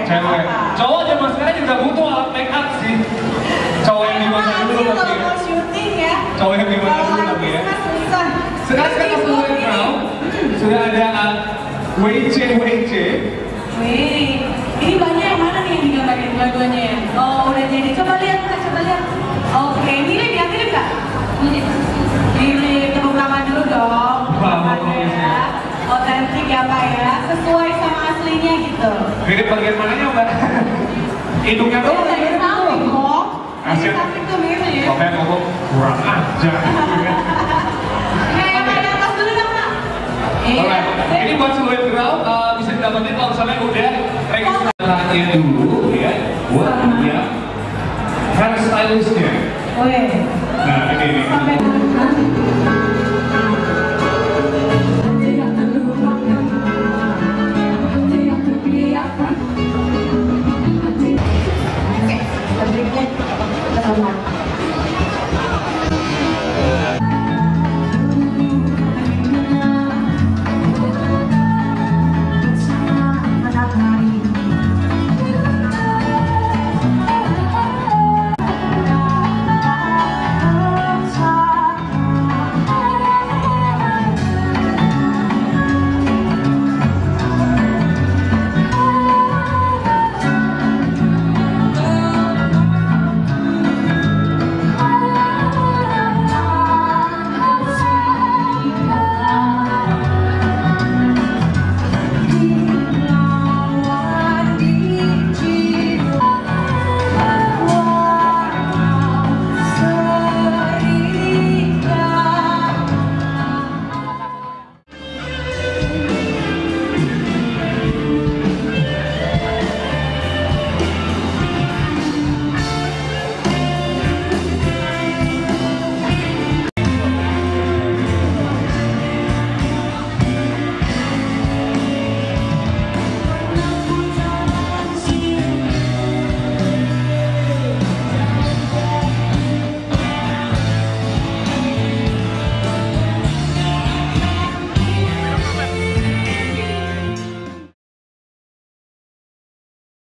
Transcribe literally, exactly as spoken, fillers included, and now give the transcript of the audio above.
Cewek. Cowok zaman sekarang juga butuh alat make up sih. Cowok yang gimana dulu Kalau tapi. mau syuting ya. Cowok yang gimana dulu tapi ya. Susah. Sekarang kita sudah tahu sudah ada W C W C. Wih, ini banyak yang mana nih yang digambarin dua-duanya ya? Oh, udah jadi. Coba lihat, Kak, coba lihat. Oke, mirip ya, mirip Kak? Mirip. Mirip, tepuk tangan dulu dong. Ya. Otentik ya Pak ya, sesuai sama aslinya gitu. Mirip bagian mananya Mbak? Hidungnya doang. Dari samping kok. Dari samping tuh mirip. Oke, ngomong kurang ajar. Oke, yang paling atas dulu dong Kak. Alright, ini buat seluruh crowd uh, bisa didapetin kalau misalnya udah registrasi dulu.